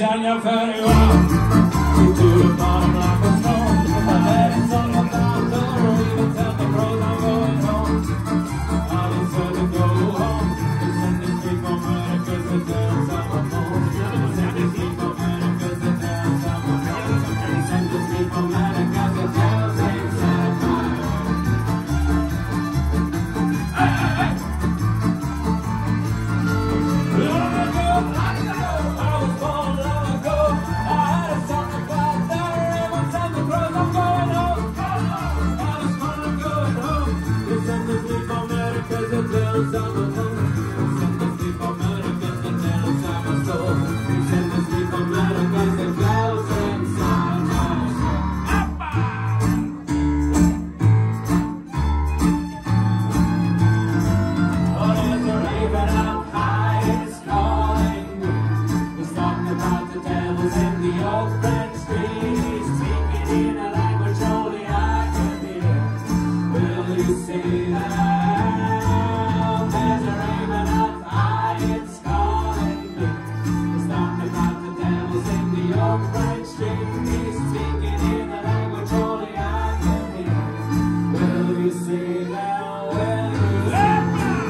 Britannia very well. To the bottom like a stone. If my legs on the mountain, or even tell the crows I'm going home. I deserve to go home. They send these people murder cause the girls on my phone. They send these people murder cause the girls on my phone. They send these people murder cause the girls inside my home. Hey, hey, hey! Long ago, I was born long ago. I had a song about that. Everyone sent the crows, I'm going home. I just wanna go home. They send the people murder cause the girls on my phone. They send the people murder cause the girls on my soul. They send the people murder cause the girls inside my soul. Oh, there's a raven up high, it's calling me. He's talking about the devils in the old French street. He's speaking in a language only I can hear. Will you see that? There's a raven up high, it's calling me. He's talking about the devils in the old French street. He's speaking in a language only I can hear. Will you see that? Will you see that?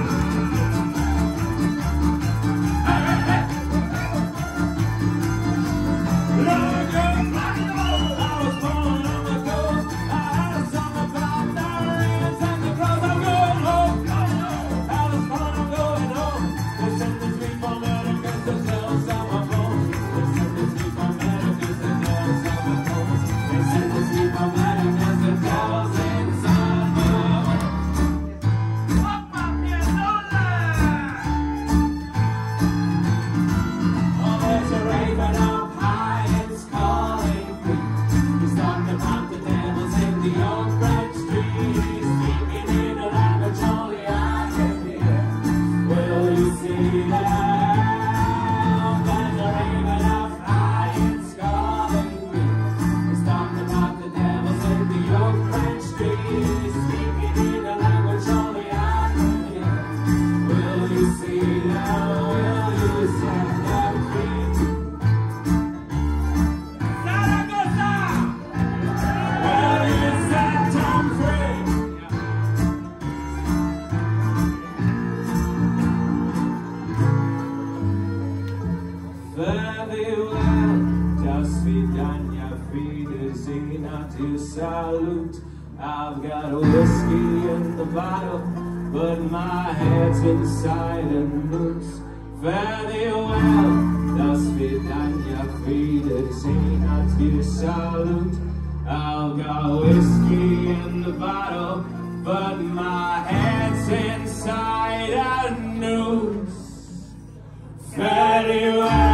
Salute. I've got whiskey in the bottle, but my head's inside a noose. Fare thee well, das Vidania Friede, sing out your salute. I've got whiskey in the bottle, but my head's inside a noose. Fare thee well.